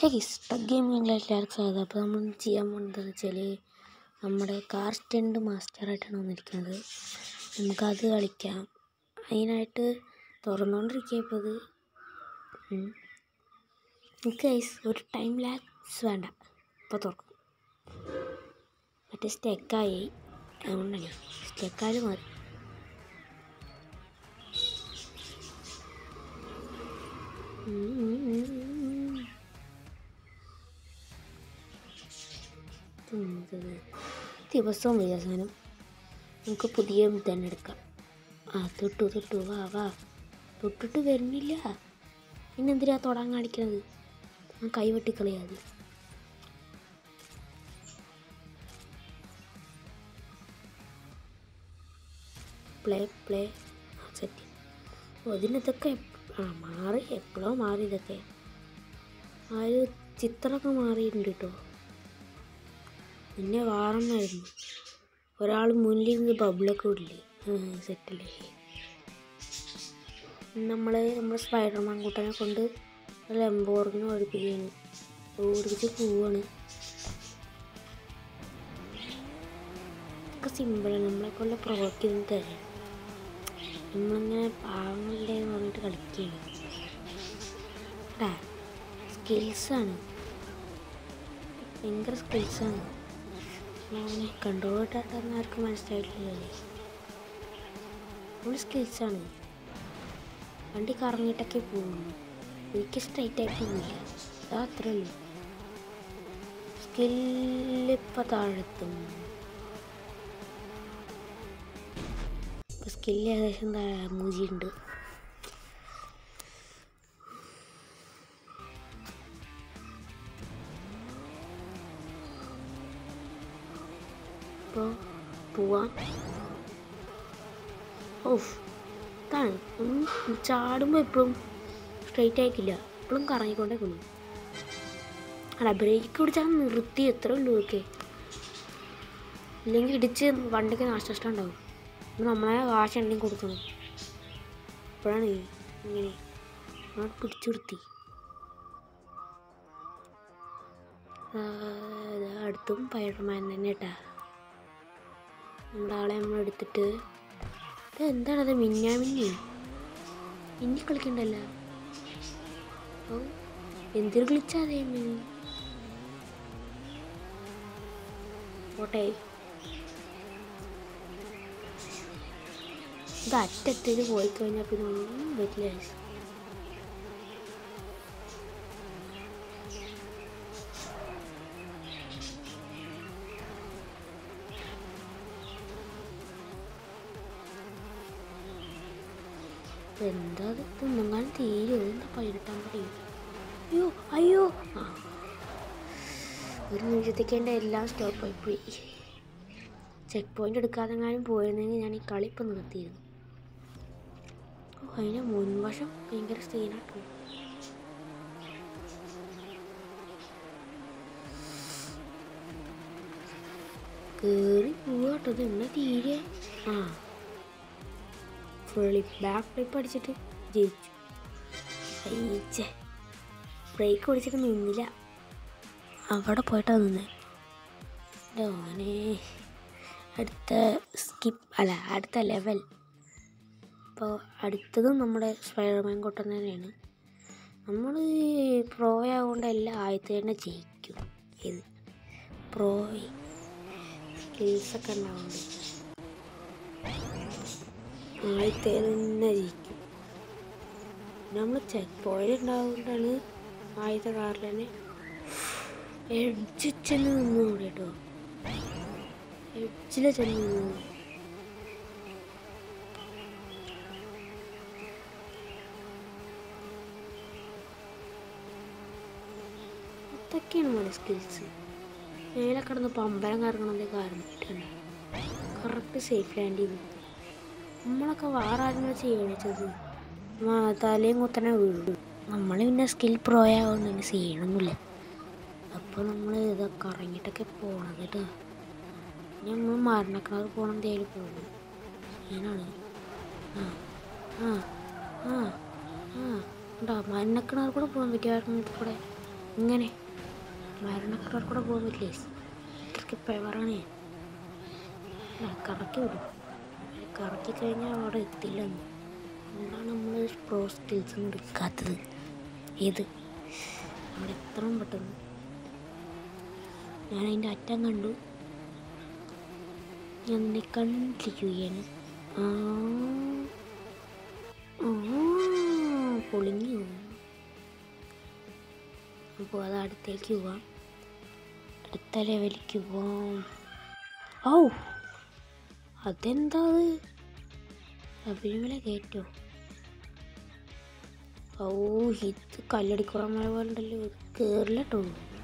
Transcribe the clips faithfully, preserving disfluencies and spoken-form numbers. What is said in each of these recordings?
Stuck ഗെയിമിങ്ങിൽ എല്ലാവർക്കും സ്വാഗതം. അപ്പോൾ നമ്മൾ ചെയ്യാൻ പോകുന്നത് വെച്ചാൽ നമ്മുടെ കാർ സ്റ്റണ്ട് മാസ്റ്ററായിട്ടാണ് വന്നിരിക്കുന്നത്. നമുക്കത് കളിക്കാം. അതിനായിട്ട് തുറന്നുകൊണ്ടിരിക്കുക. ഇപ്പോൾ ഇത് എനിക്ക് ഒരു ടൈം ലാപ്സ് വേണ്ട, ഇപ്പോൾ തുറക്കും. മറ്റേ സ്റ്റക്കായി, അതുകൊണ്ടാണ് സ്റ്റക്കായി മാറി. ദിവസവും വരിക സാധനം. നമുക്ക് പുതിയ തന്നെ എടുക്കാം. ആ തൊട്ടു തൊട്ടു വാ വാ തൊട്ടിട്ട് വരുന്നില്ല. പിന്നെന്തിനാ തൊടാൻ കാണിക്കുന്നത്? ഞാൻ കൈ വെട്ടിക്കളയാതെ. Play play set. അതിനതൊക്കെ ആ മാറി, എപ്പോഴോ മാറി. ഇതൊക്കെ ആ ഒരു ചിത്രമൊക്കെ മാറിയിട്ടുണ്ട് കേട്ടോ. പിന്നെ വാറന്നായിരുന്നു. ഒരാൾ മുന്നിൽ നിന്ന് ബബിളൊക്കെ ഇടില്ലേ, സെറ്റല്ലേ. നമ്മൾ നമ്മുടെ സ്പൈഡർമാൻ കൂട്ടനെ കൊണ്ട് ലംബോർഗിന് ഓടിപ്പിക്കുകയാണ്. ഓടിപ്പിച്ച് പോവാണ്. ഇതൊക്കെ സിമ്പിളാണ്. നമ്മളെക്കൊണ്ട് പ്രൊവോക്ക് ചെയ്ത് തരാം. നമ്മളിങ്ങനെ പാവങ്ങളില്ലേ എന്ന് പറഞ്ഞിട്ട് കളിക്കുകയാണ്. കേട്ടാ, സ്കിൽസാണ്, ഭയങ്കര സ്കിൽസാണ്. കൺട്രോൾ ഇട്ടാട്ടെന്ന് ആർക്കും മനസ്സിലായിട്ടില്ലല്ലേ. നമ്മൾ സ്കിൽസാണ്. വണ്ടി കറങ്ങിയിട്ടൊക്കെ പോകുന്നു. എനിക്ക് സ്ട്രൈറ്റ് ആയിട്ട് പോവില്ല. അതാ അത്രേ ഉള്ളൂ. സ്കില്ലിപ്പോൾ താഴെത്തും. സ്കില്ല് ഏകദേശം മൂജിയുണ്ട്. ഇപ്പോൾ പോവാം. ഓഫ്, ഇതാണ് ചാടുമ്പോൾ എപ്പോഴും സ്ട്രെയിറ്റ് ആയിട്ടില്ല, എപ്പോഴും കറങ്ങിക്കൊണ്ടേ കൊണ്ടു. അല്ല, ബ്രേക്ക് പിടിച്ചാൽ നിർത്തി, എത്ര ഉള്ളൂ ഒക്കെ. ഇല്ലെങ്കിൽ ഇടിച്ച് വണ്ടിക്ക് നാശനഷ്ടം ഉണ്ടാവും. നമ്മളെ കാശ് എണ്ണയും കൊടുക്കണം. അപ്പോഴാണ് ഇങ്ങനെ പിടിച്ചു നിർത്തി. അടുത്തും സ്പൈഡർമാൻ തന്നെ കേട്ടാ. നമ്മുടെ ആളെ നമ്മൾ എടുത്തിട്ട് എന്താണത് മിന്നാ മിന്നി മിന്നി കളിക്കണ്ടല്ലോ. ഓ, എന്തൊരു കളിച്ചാതേ മിന്നി. ഓട്ടെ, ഇത് അറ്റത്തേക്ക് പോയി കഴിഞ്ഞാൽ പിന്നെ ഒന്നും പറ്റില്ല. എന്താ തിന്നെങ്ങാനും തീരും. എന്താ പതിനെട്ടാം പറയും. അയ്യോ അയ്യോ, ആ ഒരു നിമിഷത്തേക്ക് എൻ്റെ എല്ലാം സ്റ്റോപ്പായി പോയി. ചെക്ക് പോയിൻ്റ് എടുക്കാതെങ്ങാനും പോയിരുന്നെങ്കിൽ ഞാൻ ഈ കളി ഇപ്പം നിർത്തിയിരുന്നു. ഓ, അതിൻ്റെ മുൻവശം ഭയങ്കര സീനാട്ടോ. കയറി പോവാട്ടോ. ഇത് എന്നാ തീരെ. ആ ഫ്ലിപ്പ് ബാക്ക് ഫ്ലിപ്പ് അടിച്ചിട്ട് ജയിച്ചു. ജയിച്ചേ. ബ്രേക്ക് പിടിച്ചിട്ട് നിന്നില്ല, അവിടെ പോയിട്ടാണ് നിന്നേ. ഓനെ അടുത്ത സ്കിപ്പ് അല്ല അടുത്ത ലെവൽ. അപ്പോൾ അടുത്തതും നമ്മുടെ സ്പൈഡർമാൻ കൊട്ടൻ തന്നെയാണ്. നമ്മൾ പ്രോ ആയതുകൊണ്ട് എല്ലാം ആദ്യത്തെ തന്നെ ജയിക്കും. ഇത് പ്രോ സ്കിൽസൊക്കെ ഉണ്ടാവുന്നുണ്ട്. ആദ്യത്തെ തന്നെ ജയിക്കും. നമ്മൾ ചെക്ക് പോയിൻ്റ് ഉണ്ടാവുകൊണ്ടാണ് ആദ്യത്തെ കാറിൽ തന്നെ എഡ്ജ് ചെന്ന് നിന്നു കൂടി കേട്ടോ. എഡ്ജിൽ ചെന്ന് നിന്നു. അതൊക്കെയാണ് നമ്മുടെ സ്കിൽസ്. മേലെ കിടന്ന് പമ്പരം കറങ്ങണതിൻ്റെ കാരണമായിട്ടാണ് കറക്റ്റ് സേഫ് ലാൻഡ് ചെയ്തത്. നമ്മളൊക്കെ വേറെ ആരും ചെയ്യണിച്ചത് തലയും കുത്തനെ വീഴും. നമ്മൾ പിന്നെ സ്കിൽ പ്രോ ആയതുകൊണ്ട് തന്നെ ചെയ്യണമെന്നില്ല. അപ്പോൾ നമ്മൾ ഇതൊക്കെ ഇറങ്ങിയിട്ടൊക്കെ പോകണത് കേട്ടോ. ഇനി നമ്മൾ മരണക്കിണർ പോകണം, എന്തായാലും പോകും. ഞാനാണ് ആ ആ ആ ആ ഉണ്ടോ മരണക്കിണർ കൂടെ പോകാൻ പറ്റുമായിരുന്നു. കൂടെ ഇങ്ങനെ മരണക്കാർ കൂടെ പോകാൻ പറ്റില്ലേ? ഇത്രയ്ക്ക് പവറാണ്. കറക്കി വിടും. കറക്കി കഴിഞ്ഞാൽ അവിടെ എത്തില്ലെന്ന്. അതുകൊണ്ടാണ് നമ്മൾ പ്രോ സ്കിൽസ് ഒന്നും എടുക്കാത്തത്. ഏത് അവിടെ എത്രയും പെട്ടെന്ന്. ഞാൻ അതിൻ്റെ അറ്റം കണ്ടു. ഞാൻ നിന്നെ കണ്ടിരിക്കുകയാണ്. ആ പൊളിഞ്ഞു. അപ്പോൾ അത് അടുത്തേക്ക് പോവാം. അടുത്ത ലെവലിലേക്ക് പോവാം. ഔ അതെന്താ അഭിനമല കയറ്റോ? ഓ ഇത് കല്ലടിക്കുറമല പോലെ ഉണ്ടല്ലോ. ഇത് കയറില്ല കേട്ടോ.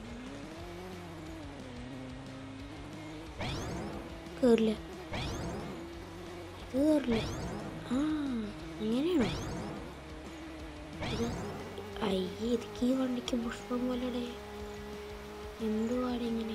കയറില്ല ഇത് കയറില്ല. ആ ഇങ്ങനെയാണോ ഇത്? അയ്യേ ഇതൊക്കെ ഈ വണ്ടിക്ക് പുഷ്പം പോലെ എന്തുവാടെ ഇങ്ങനെ?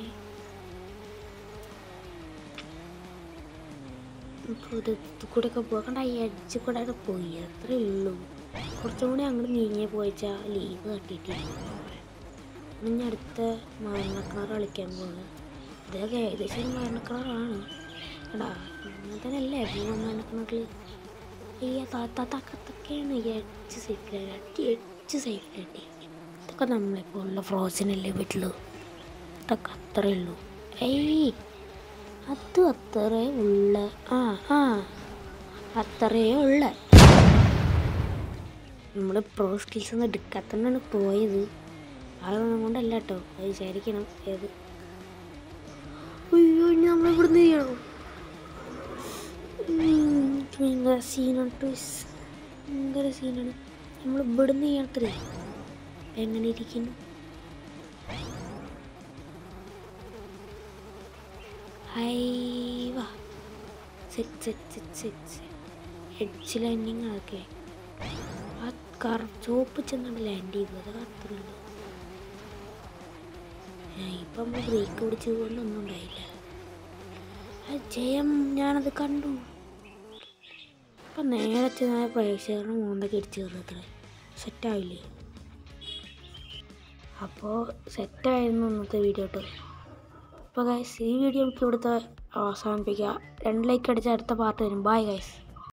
ഇത് കൂടെ ഒക്കെ പോകണ്ട. ഈ അടിച്ച് കൂടെ അവിടെ പോയി. അത്രേ ഉള്ളൂ. കുറച്ചും കൂടി അങ്ങോട്ട് നീങ്ങിയ പോയിച്ചാൽ ലീവ് തട്ടിയിട്ടില്ല. ഇനി അടുത്ത മരണക്കിണർ കളിക്കാൻ പോകുന്നത്. ഇതൊക്കെ ഏകദേശം ഒരു മരണക്കിണറാണ്. എടാ അങ്ങനെ തന്നെ അല്ലേ മരണക്കിണറിൽ ഈ താത്താത്തൊക്കെയാണ് ഈ അടിച്ച് സേഫിലായി അടി അടിച്ച് സേഫിലായിട്ട്. ഇതൊക്കെ നമ്മളിപ്പോൾ ഉള്ള ഫ്രോസനല്ലേ പറ്റുള്ളൂ. ഇതൊക്കെ അത്രേ ഉള്ളൂ. ഏയ് അത് അത്രേ ഉള്ള. ആ ആ അത്രേ ഉള്ള. നമ്മൾ പ്രോ സ്കിൽസ് ഒന്നും എടുക്കാത്തതാണ് പോയത്. അതൊന്നും കൊണ്ടല്ല കേട്ടോ. അത് വിചാരിക്കണം. ഏത് അയ്യോ ഇനി നമ്മളിവിടുന്ന് ചെയ്യണോ? ഭയങ്കര സീനാണ്. ഭയങ്കര സീനാണ്. നമ്മൾ ഇവിടുന്ന് ചെയ്യണത്രേ. എങ്ങനെ ഇരിക്കുന്നു? ഹൈവാ set set set set edge landing ആക്കെ. ആ കർ ചോപ്പ് ചെന്നാണ് ലാൻഡ് ചെയ്തത്. അത് അത്രയുള്ളൂ. ഇപ്പം നമ്മൾ ബ്രേക്ക് പിടിച്ച് കൊണ്ടൊന്നും ഉണ്ടായില്ല. ആ ജയം ഞാനത് കണ്ടു. അപ്പം നേരത്തെ ഞാൻ പ്രേക്ഷകരുടെ മോണ്ടൊക്കെ ഇടിച്ച് കയറത്ര സെറ്റായില്ലേ? അപ്പോൾ സെറ്റായിരുന്നു ഇന്നത്തെ വീഡിയോ കേട്ടോ. അപ്പോൾ ഗൈസ് ഈ വീഡിയോ നമുക്ക് ഇവിടുത്തെ അവസാനിപ്പിക്കുക. രണ്ട് ലൈക്ക് അടിച്ച അടുത്ത പാർട്ട് വരും. Bye guys.